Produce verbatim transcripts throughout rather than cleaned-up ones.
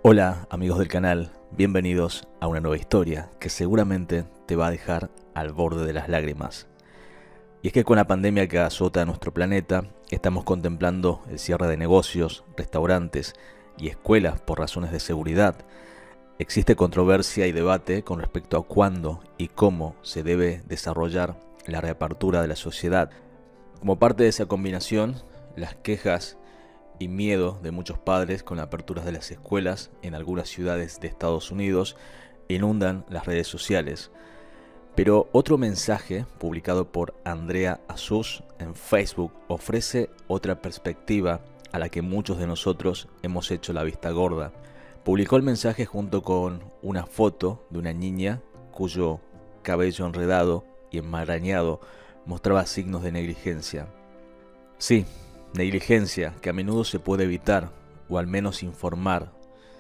Hola amigos del canal, bienvenidos a una nueva historia que seguramente te va a dejar al borde de las lágrimas. Y es que con la pandemia que azota a nuestro planeta, estamos contemplando el cierre de negocios, restaurantes y escuelas por razones de seguridad. Existe controversia y debate con respecto a cuándo y cómo se debe desarrollar la reapertura de la sociedad. Como parte de esa combinación, las quejas y miedo de muchos padres con la apertura de las escuelas en algunas ciudades de Estados Unidos inundan las redes sociales. Pero otro mensaje publicado por Andrea Azus en Facebook ofrece otra perspectiva a la que muchos de nosotros hemos hecho la vista gorda. Publicó el mensaje junto con una foto de una niña cuyo cabello enredado y enmarañado mostraba signos de negligencia. Sí, negligencia que a menudo se puede evitar o al menos informar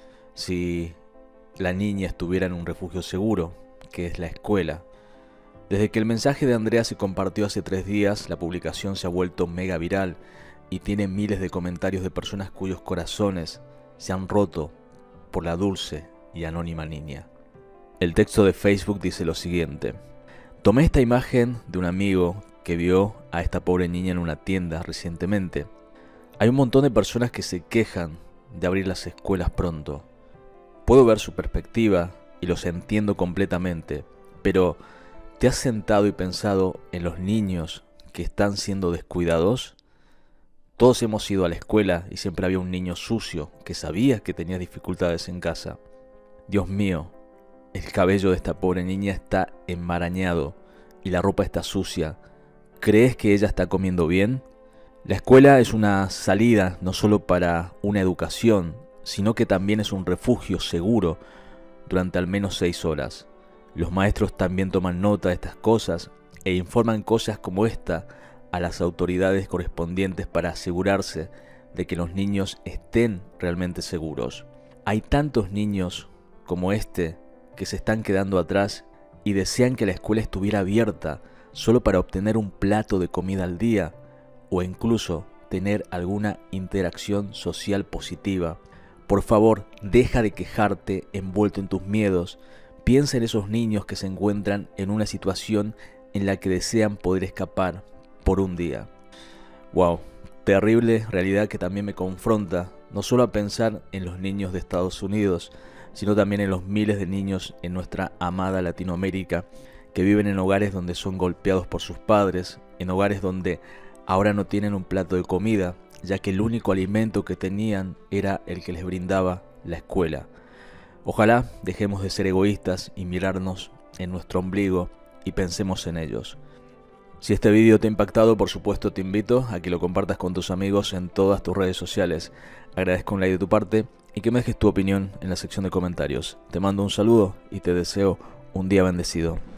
si la niña estuviera en un refugio seguro, que es la escuela. Desde que el mensaje de Andrea se compartió hace tres días, la publicación se ha vuelto mega viral y tiene miles de comentarios de personas cuyos corazones se han roto por la dulce y anónima niña. El texto de Facebook dice lo siguiente: tomé esta imagen de un amigo que vio a esta pobre niña en una tienda recientemente. Hay un montón de personas que se quejan de abrir las escuelas pronto. Puedo ver su perspectiva y los entiendo completamente, pero ¿te has sentado y pensado en los niños que están siendo descuidados? Todos hemos ido a la escuela y siempre había un niño sucio que sabía que tenía dificultades en casa. Dios mío, el cabello de esta pobre niña está enmarañado y la ropa está sucia. ¿Crees que ella está comiendo bien? La escuela es una salida no solo para una educación, sino que también es un refugio seguro durante al menos seis horas. Los maestros también toman nota de estas cosas e informan cosas como esta a las autoridades correspondientes para asegurarse de que los niños estén realmente seguros. Hay tantos niños como este que se están quedando atrás y desean que la escuela estuviera abierta solo para obtener un plato de comida al día o incluso tener alguna interacción social positiva. Por favor, deja de quejarte envuelto en tus miedos. Piensa en esos niños que se encuentran en una situación en la que desean poder escapar por un día. Wow, terrible realidad que también me confronta, no solo a pensar en los niños de Estados Unidos, sino también en los miles de niños en nuestra amada Latinoamérica que viven en hogares donde son golpeados por sus padres, en hogares donde ahora no tienen un plato de comida, ya que el único alimento que tenían era el que les brindaba la escuela. Ojalá dejemos de ser egoístas y mirarnos en nuestro ombligo y pensemos en ellos. Si este vídeo te ha impactado, por supuesto te invito a que lo compartas con tus amigos en todas tus redes sociales. Agradezco un like de tu parte y que me dejes tu opinión en la sección de comentarios. Te mando un saludo y te deseo un día bendecido.